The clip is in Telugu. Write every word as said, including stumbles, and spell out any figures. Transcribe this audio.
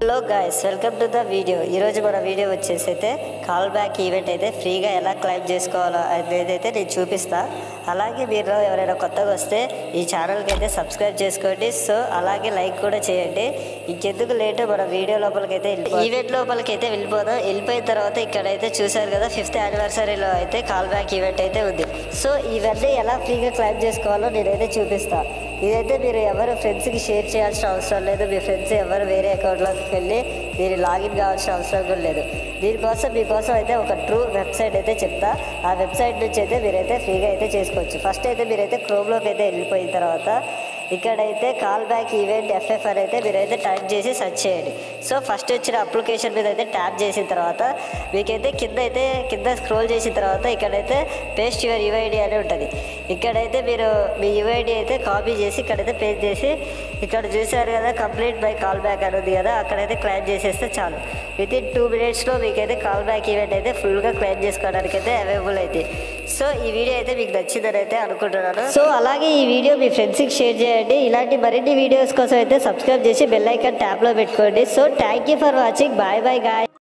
Hello guys, welcome to the video. ఈరోజు మన వీడియో వచ్చేసి అయితే కాల్ బ్యాక్ ఈవెంట్ అయితే ఫ్రీగా ఎలా క్లైమ్ చేసుకోవాలో అనేది నేను చూపిస్తా. అలాగే మీరు ఎవరైనా కొత్తగా వస్తే ఈ ఛానల్కి అయితే సబ్స్క్రైబ్ చేసుకోండి. సో అలాగే లైక్ కూడా చేయండి. ఇంకెందుకు లేటు మన వీడియో లోపలికి అయితే ఈవెంట్ లోపలికి అయితే వెళ్ళిపోదాం. వెళ్ళిపోయిన తర్వాత ఇక్కడైతే చూసారు కదా, ఫిఫ్త్ యానివర్సరీలో అయితే కాల్ బ్యాక్ ఈవెంట్ అయితే ఉంది. సో ఇవన్నీ ఎలా ఫ్రీగా క్లైమ్ చేసుకోవాలో నేనైతే చూపిస్తా. ఇదైతే మీరు ఎవరు ఫ్రెండ్స్కి షేర్ చేయాల్సిన అవసరం లేదు. మీ ఫ్రెండ్స్ ఎవరు వేరే అకౌంట్లోకి వెళ్ళి మీరు లాగిన్ కావాల్సిన అవసరం కూడా లేదు. దీనికోసం మీకోసం అయితే ఒక ట్రూ వెబ్సైట్ అయితే చెప్తా. ఆ వెబ్సైట్ నుంచి అయితే మీరైతే ఫ్రీగా అయితే చేసుకోవచ్చు. ఫస్ట్ అయితే మీరైతే క్రోమ్లోకి అయితే వెళ్ళిపోయిన తర్వాత ఇక్కడైతే కాల్ బ్యాక్ ఈవెంట్ ఎఫ్ఎఫ్ అని అయితే మీరైతే టైప్ చేసి సెర్చ్ చేయండి. సో ఫస్ట్ వచ్చిన అప్లికేషన్ మీద అయితే ట్యాప్ చేసిన తర్వాత మీకైతే కింద అయితే కింద స్క్రోల్ చేసిన తర్వాత ఇక్కడైతే పేస్ట్ యువర్ యూఐడి అని ఉంటుంది. ఇక్కడైతే మీరు మీ యూఐడి అయితే కాపీ చేసి ఇక్కడైతే పేస్ట్ చేసి ఇక్కడ చూసారు కదా, కంప్లీట్ బై కాల్ బ్యాక్ అని ఉంది కదా, అక్కడైతే క్లైమ్ చేసేస్తే చాలు. విత్ ఇన్ టూ మినిట్స్లో మీకైతే కాల్ బ్యాక్ ఈవెంట్ అయితే ఫుల్గా క్లైమ్ చేసుకోవడానికి అయితే అవైలబుల్ అయితే. సో ఈ వీడియో అయితే మీకు నచ్చిందని అయితే అనుకుంటున్నాను. సో అలాగే ఈ వీడియో మీ ఫ్రెండ్స్కి షేర్ చేయండి. ఇలాంటి మరిన్ని వీడియోస్ కోసం అయితే సబ్స్క్రైబ్ చేసి బెల్ ఐకాన్ ట్యాప్లో పెట్టుకోండి. So thank you for watching. Bye bye guy.